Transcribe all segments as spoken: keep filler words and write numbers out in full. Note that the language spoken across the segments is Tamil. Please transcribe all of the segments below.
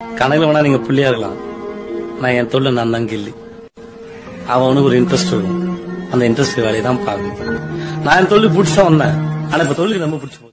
கனவுல வேணா நீங்க புள்ளியா இருக்கலாம், நான் என் தொழில் நான் தான் கில்லி. அவனுக்கு ஒரு இன்ட்ரெஸ்ட் இருக்கும், அந்த இன்ட்ரெஸ்ட் வேலையை தான் பார்க்கணும். நான் என் தொழில் பிடிச்சா வந்தேன், ஆனா இப்ப தொழிலுக்கு ரொம்ப பிடிச்சி போகுது.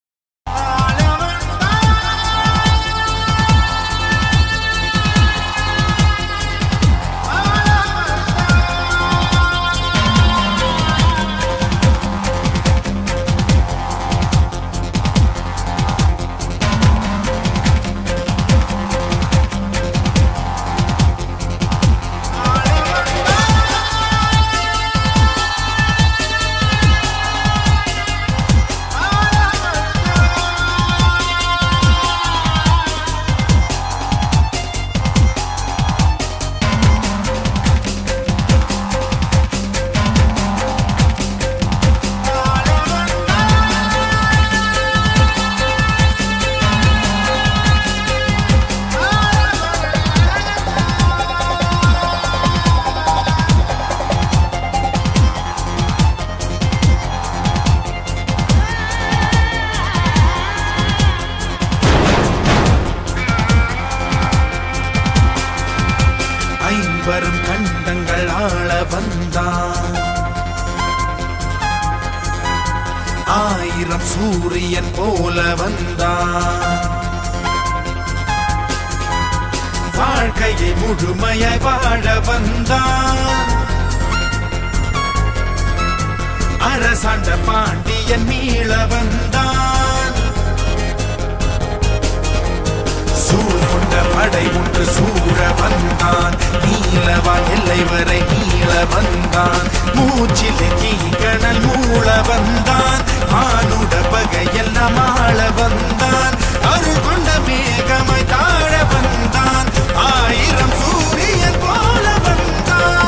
வரும் கண்டங்கள் ஆள வந்தான், ஆயிரம் சூரியன் போல வந்தான், வாழ்க்கையை முழுமையாய் வாழ வந்தான், அரசாண்ட பாண்டியன் மீள வந்தான், சூழ் கொண்ட படை ஒன்று சூழ வந்தான், நீலவான் எல்லை வரை நீள வந்தான், மூச்சிலே தீக்கணல் மூள வந்தான், மானுட பகையெல்லாம் ஆள வந்தான், அருள் கொண்ட மேகமாய் தாழ வந்தான், ஆயிரம் சூரியன் போல வந்தான்.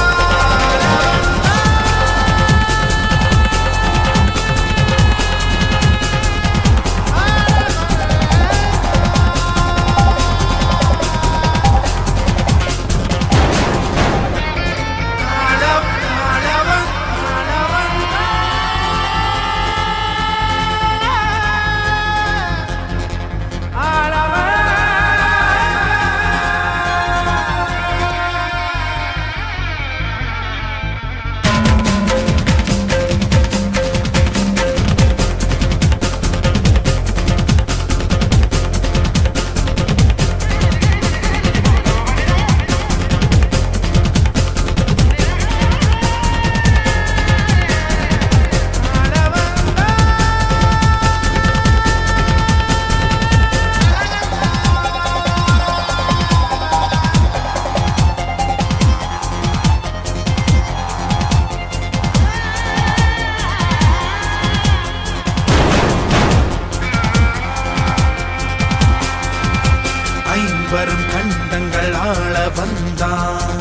வரும் கண்டங்கள் ஆள வந்தான்,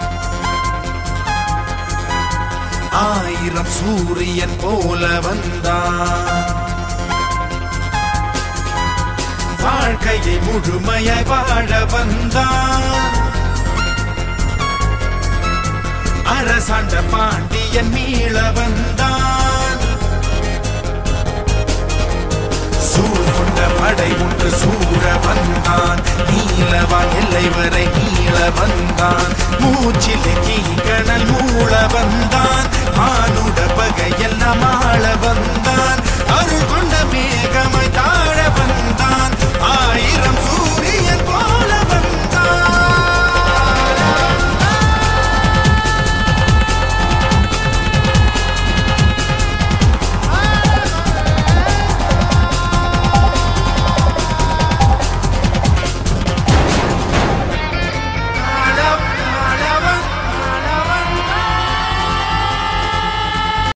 ஆயிரம் சூரியன் போல வந்தான், வாழ்க்கையை முழுமையாய் வாழ வந்தான், அரசாண்ட பாண்டியன் மீள வந்தான், சூழ் கொண்ட படை ஒன்று சூழ வந்தான், நீலவான் எல்லை வரை நீள வந்தான், மூச்சிலே தீக்கணல் மூள வந்தான், மானுட பகையெல்லாம் ஆள வந்தான், அருள் கொண்ட மேகமாய் தாழ